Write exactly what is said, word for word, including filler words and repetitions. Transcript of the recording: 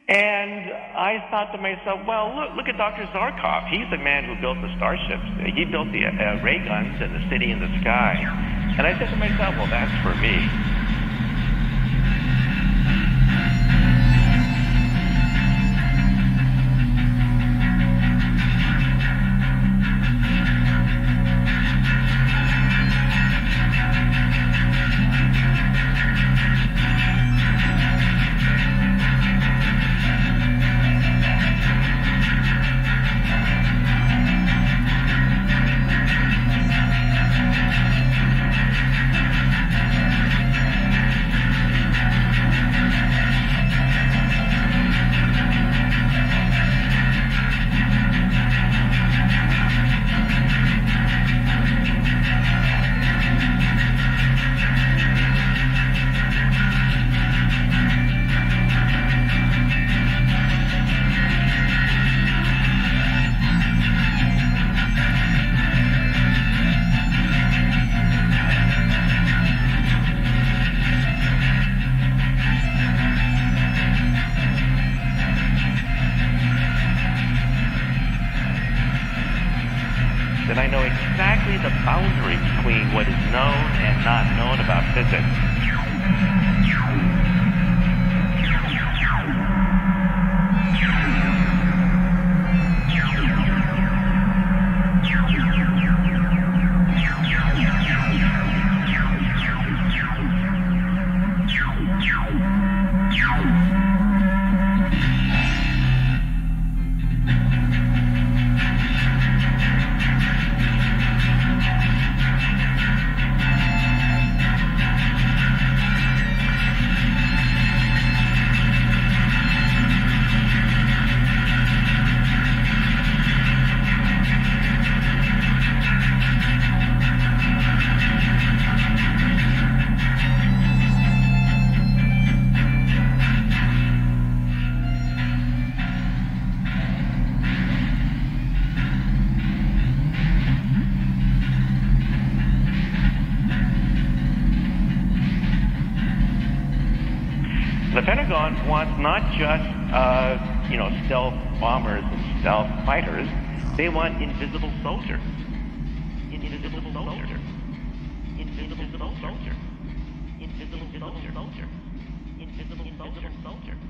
And I thought to myself, well, look, look at Doctor Zarkov. He's the man who built the starships. He built the uh, ray guns and the city in the sky. And I said to myself, well, that's for me. Then I know exactly the boundary between what is known and not known about physics. The Pentagon wants not just, uh, you know, stealth bombers and stealth fighters. They want invisible soldiers. Invisible soldier. Invisible soldier. Invisible soldier. Invisible soldier.